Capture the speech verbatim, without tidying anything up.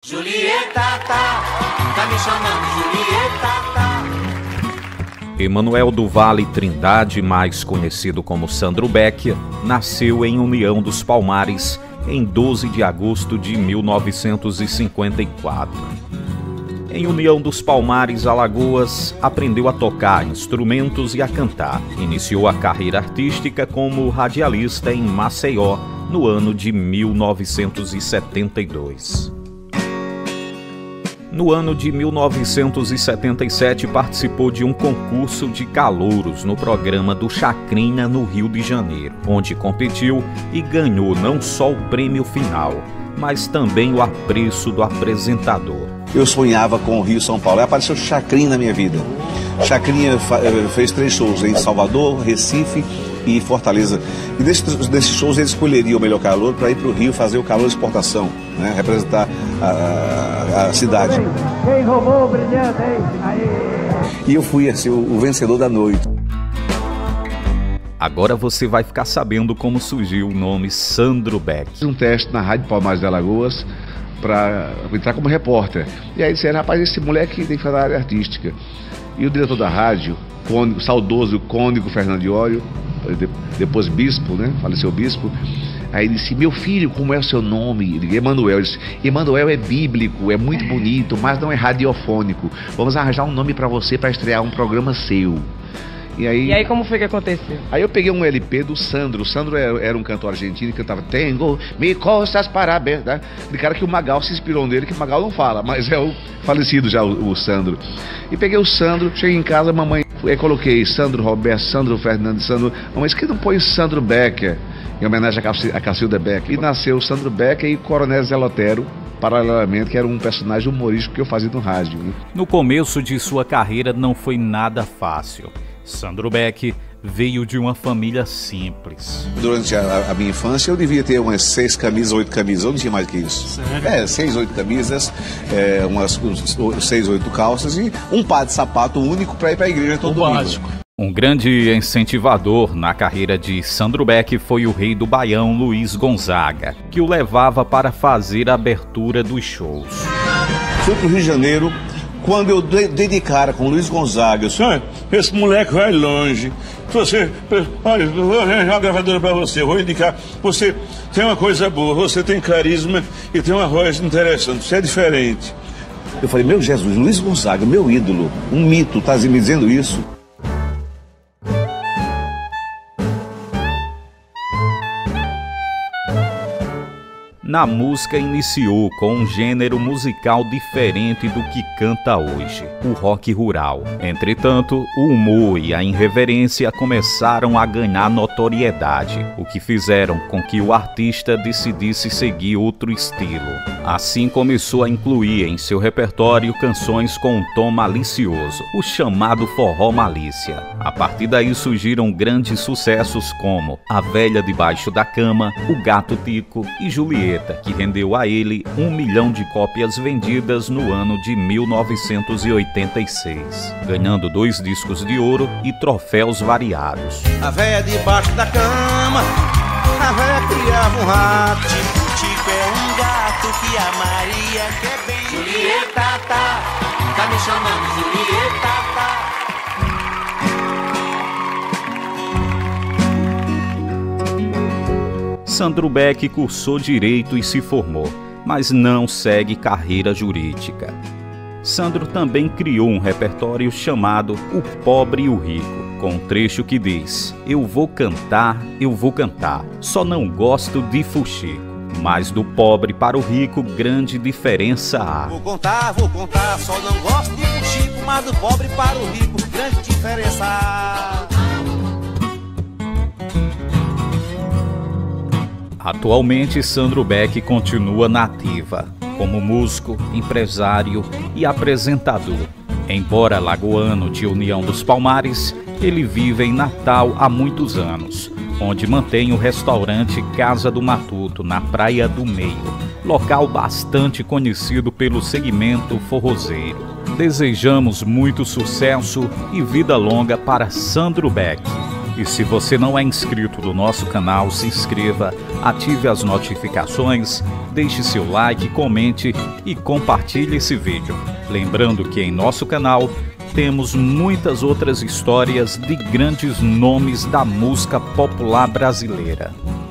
Julieta, tá, tá me chamando Julieta, tá. Emanuel do Vale Trindade, mais conhecido como Sandro Becker, nasceu em União dos Palmares em doze de agosto de mil novecentos e cinquenta e quatro. Em União dos Palmares, Alagoas, aprendeu a tocar instrumentos e a cantar. Iniciou a carreira artística como radialista em Maceió no ano de mil novecentos e setenta e dois. No ano de mil novecentos e setenta e sete, participou de um concurso de calouros no programa do Chacrinha, no Rio de Janeiro, onde competiu e ganhou não só o prêmio final, mas também o apreço do apresentador. Eu sonhava com o Rio São Paulo, aí apareceu Chacrinha na minha vida. Chacrinha fez três shows em Salvador, Recife e Fortaleza. E desses, desses shows ele escolheria o melhor calouro para ir para o Rio fazer o calor de exportação, né? Representar a, a, a cidade. Quem roubou o brilhante, hein? E eu fui assim, o, o vencedor da noite. Agora você vai ficar sabendo como surgiu o nome Sandro Becker. Fiz um teste na Rádio Palmares de Alagoas para entrar como repórter. E aí disseram, rapaz, esse moleque tem que fazer a área artística. E o diretor da rádio, o saudoso Cônigo Fernando de Ório, depois bispo, né? Faleceu bispo. Aí disse, meu filho, como é o seu nome? Emanuel. Ele disse, Emanuel é bíblico, é muito bonito, mas não é radiofônico. Vamos arranjar um nome para você para estrear um programa seu. E aí, e aí como foi que aconteceu? Aí eu peguei um L P do Sandro. O Sandro era, era um cantor argentino que cantava Tengo, me costas parabéns, né? De cara que o Magal se inspirou nele, que o Magal não fala, mas é o falecido já, o, o Sandro. E peguei o Sandro, cheguei em casa, mamãe, eu coloquei Sandro Roberto, Sandro Fernandes, Sandro... Mas que não põe Sandro Becker, em homenagem a Cacilda Becker. E nasceu o Sandro Becker e Coronel Zé Lotero, paralelamente, que era um personagem humorístico que eu fazia no rádio. Né? No começo de sua carreira não foi nada fácil. Sandro Becker veio de uma família simples. Durante a, a minha infância eu devia ter umas seis camisas, oito camisas, eu não tinha mais que isso. Sério? É, seis, oito camisas, é, umas uns, seis, oito calças e um par de sapato único para ir para a igreja todo domingo. Básico. Um grande incentivador na carreira de Sandro Becker foi o rei do Baião, Luiz Gonzaga, que o levava para fazer a abertura dos shows. Fui para o Rio de Janeiro. Quando eu dei de cara com o Luiz Gonzaga, eu disse, esse moleque vai longe. Você, olha, eu vou arranjar uma gravadora para você, eu vou indicar. Você tem uma coisa boa, você tem carisma e tem uma voz interessante, você é diferente. Eu falei, meu Jesus, Luiz Gonzaga, meu ídolo, um mito, tá me dizendo isso? Na música iniciou com um gênero musical diferente do que canta hoje, o rock rural. Entretanto, o humor e a irreverência começaram a ganhar notoriedade, o que fizeram com que o artista decidisse seguir outro estilo. Assim começou a incluir em seu repertório canções com um tom malicioso, o chamado forró malícia. A partir daí surgiram grandes sucessos como A Velha Debaixo da Cama, O Gato Tico e Julieta, que rendeu a ele um milhão de cópias vendidas no ano de mil novecentos e oitenta e seis, ganhando dois discos de ouro e troféus variados. A véia debaixo da cama, a véia criava um rato, Tico, Tico é um gato que a Maria quer bem. Julieta, tá, tá me chamando Julieta, tá. Sandro Becker cursou Direito e se formou, mas não segue carreira jurídica. Sandro também criou um repertório chamado O Pobre e o Rico, com um trecho que diz: eu vou cantar, eu vou cantar, só não gosto de fuxico, mas do pobre para o rico grande diferença há. Vou contar, vou contar, só não gosto de fuxico, mas do pobre para o rico grande diferença há. Atualmente, Sandro Becker continua na ativa, como músico, empresário e apresentador. Embora lagoano de União dos Palmares, ele vive em Natal há muitos anos, onde mantém o restaurante Casa do Matuto, na Praia do Meio, local bastante conhecido pelo segmento forrozeiro. Desejamos muito sucesso e vida longa para Sandro Becker. E se você não é inscrito no nosso canal, se inscreva, ative as notificações, deixe seu like, comente e compartilhe esse vídeo. Lembrando que em nosso canal temos muitas outras histórias de grandes nomes da música popular brasileira.